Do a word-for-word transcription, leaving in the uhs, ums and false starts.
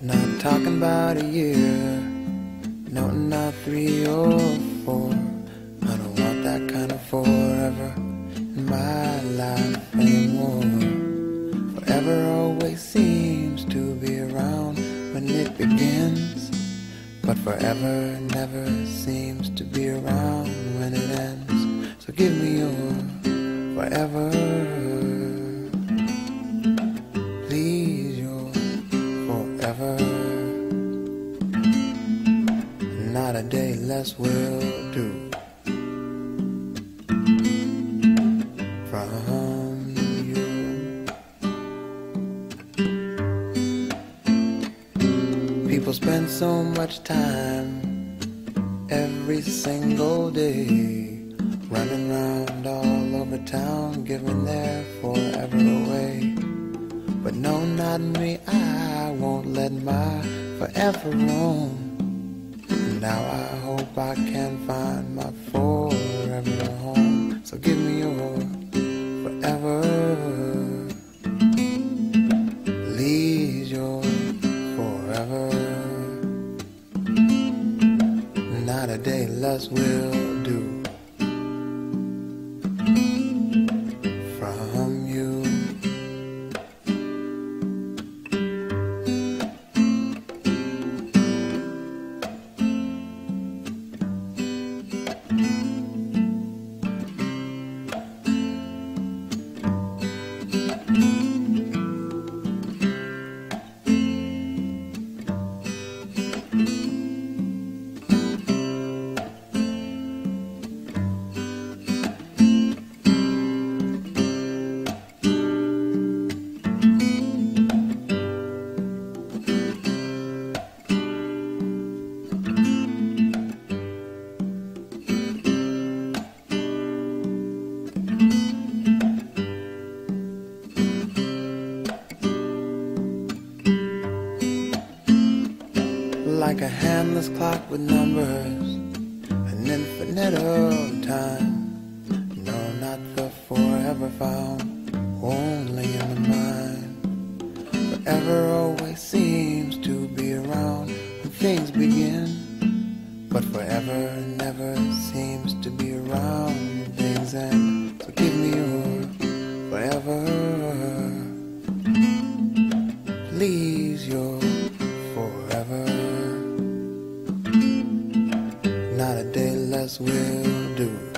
Not talking about a year, no, not three or four. I don't want that kind of forever in my life anymore. Forever always seems to be around when it begins, but forever never seems to be around when it ends. So give me your forever, please, your forever. Not a day less will do. From you, people spend so much time every single day running round all over town, giving their forever away. But no, not me, I won't let my forever roam. Now I hope I can find my forever home. So give me your forever, please, your forever. Not a day less will do. From you, like a handless clock with numbers, an infinite of time. No, not the forever found, only in the mind. Forever always seems to be around when things begin, but forever never seems to be around when things end. So give me your forever, please, your forever. Not a day less will do.